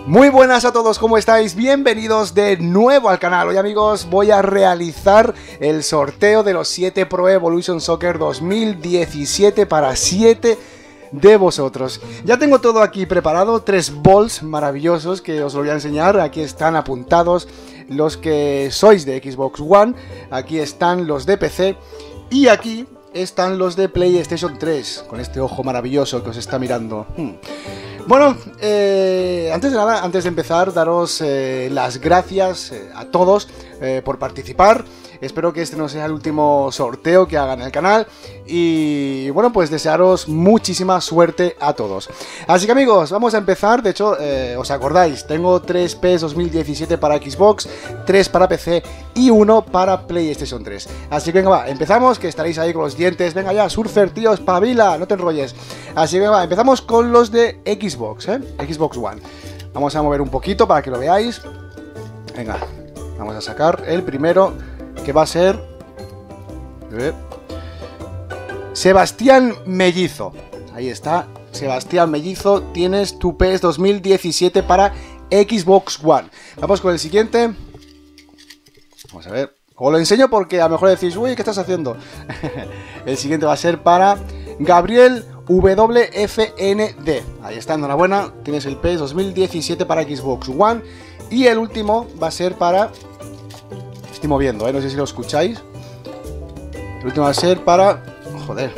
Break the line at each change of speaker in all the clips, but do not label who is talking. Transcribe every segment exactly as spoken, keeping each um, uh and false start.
Muy buenas a todos, ¿cómo estáis? Bienvenidos de nuevo al canal. Hoy, amigos, voy a realizar el sorteo de los siete Pro Evolution Soccer dos mil diecisiete para siete de vosotros. Ya tengo todo aquí preparado, tres balls maravillosos que os lo voy a enseñar. Aquí están apuntados los que sois de Xbox One, aquí están los de P C y aquí están los de PlayStation tres, con este ojo maravilloso que os está mirando. Hmm. Bueno, eh, antes de nada, antes de empezar, daros eh, las gracias eh, a todos eh, por participar. Espero que este no sea el último sorteo que haga en el canal. Y bueno, pues desearos muchísima suerte a todos. Así que, amigos, vamos a empezar. De hecho, eh, os acordáis, tengo tres P E S dos mil diecisiete para Xbox, tres para P C y uno para PlayStation tres. Así que venga, va, empezamos, que estaréis ahí con los dientes. Venga ya, Surfer, tío, espabila, no te enrolles. Así que venga, va, empezamos con los de Xbox, ¿eh? Xbox One. Vamos a mover un poquito para que lo veáis. Venga, vamos a sacar el primero, que va a ser eh, Sebastián Mellizo. Ahí está, Sebastián Mellizo, tienes tu P E S dos mil diecisiete para Xbox One. Vamos con el siguiente. Vamos a ver, os lo enseño porque a lo mejor decís, uy, ¿qué estás haciendo? El siguiente va a ser para Gabriel W F N D. Ahí está, enhorabuena, tienes el P E S dos mil diecisiete para Xbox One. Y el último va a ser para... Estoy moviendo, ¿eh? No sé si lo escucháis. El último va a ser para... Joder.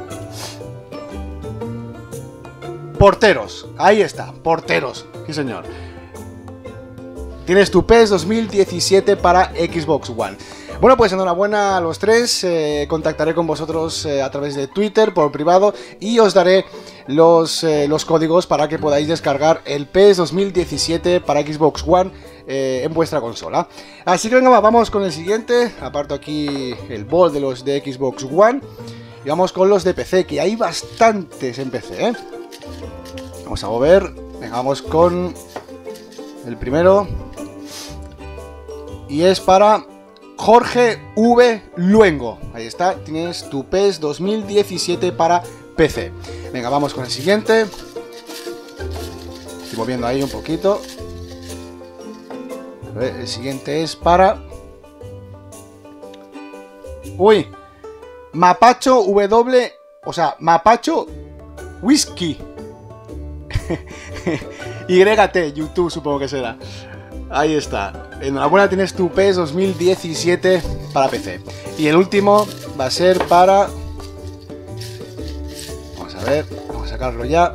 Porteros. Ahí está, porteros. Sí, señor. Tienes tu P E S dos mil diecisiete para Xbox One. Bueno, pues enhorabuena a los tres. Eh, contactaré con vosotros eh, a través de Twitter, por privado, y os daré los, eh, los códigos para que podáis descargar el P E S dos mil diecisiete para Xbox One eh, en vuestra consola. Así que venga, va, vamos con el siguiente. Aparto aquí el ball de los de Xbox One y vamos con los de P C, que hay bastantes en P C, ¿eh? Vamos a mover. Venga, vamos con el primero. Y es para Jorge V. Luengo. Ahí está, tienes tu P E S dos mil diecisiete para P C. Venga, vamos con el siguiente. Estoy moviendo ahí un poquito. A ver, el siguiente es para... Uy, Mapacho W... O sea, Mapacho Whisky. Y T, YouTube supongo que será. Ahí está. Enhorabuena, tienes tu P E S dos mil diecisiete para P C. Y el último va a ser para... Vamos a ver, vamos a sacarlo ya.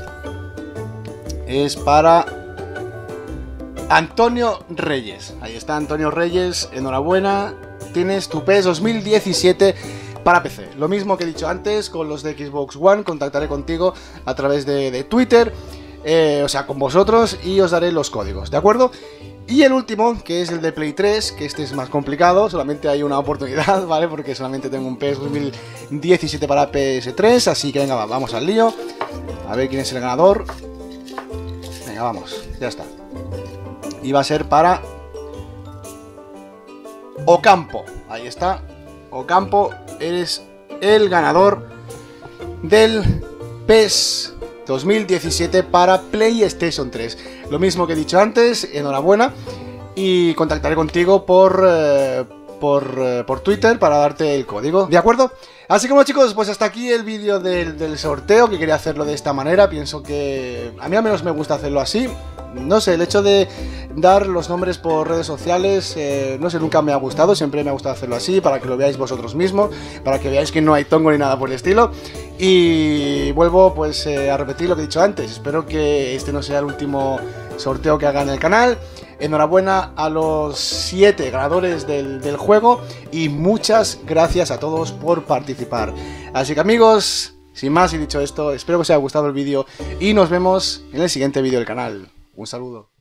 Es para Antonio Reyes. Ahí está, Antonio Reyes, enhorabuena. Tienes tu P E S dos mil diecisiete para P C. Lo mismo que he dicho antes con los de Xbox One. Contactaré contigo a través de, de Twitter. Eh, o sea, con vosotros, y os daré los códigos, ¿de acuerdo? Y el último, que es el de Play tres, que este es más complicado, solamente hay una oportunidad, ¿vale? Porque solamente tengo un P E S dos mil diecisiete para P S tres, así que venga, vamos al lío. A ver quién es el ganador. Venga, vamos, ya está. Y va a ser para Ocampo, ahí está. Ocampo, eres el ganador del P E S dos mil diecisiete para PlayStation tres. Lo mismo que he dicho antes, enhorabuena. Y contactaré contigo por, eh, por, eh, por Twitter para darte el código, ¿de acuerdo? Así que bueno, chicos, pues hasta aquí el vídeo del, del sorteo, que quería hacerlo de esta manera. Pienso que a mí al menos me gusta hacerlo así. No sé, el hecho de dar los nombres por redes sociales, eh, no sé, nunca me ha gustado. Siempre me ha gustado hacerlo así, para que lo veáis vosotros mismos, para que veáis que no hay tongo ni nada por el estilo. Y vuelvo pues eh, a repetir lo que he dicho antes. Espero que este no sea el último sorteo que haga en el canal. Enhorabuena a los siete ganadores del, del juego, y muchas gracias a todos por participar. Así que, amigos, sin más y dicho esto, espero que os haya gustado el vídeo y nos vemos en el siguiente vídeo del canal. Un saludo.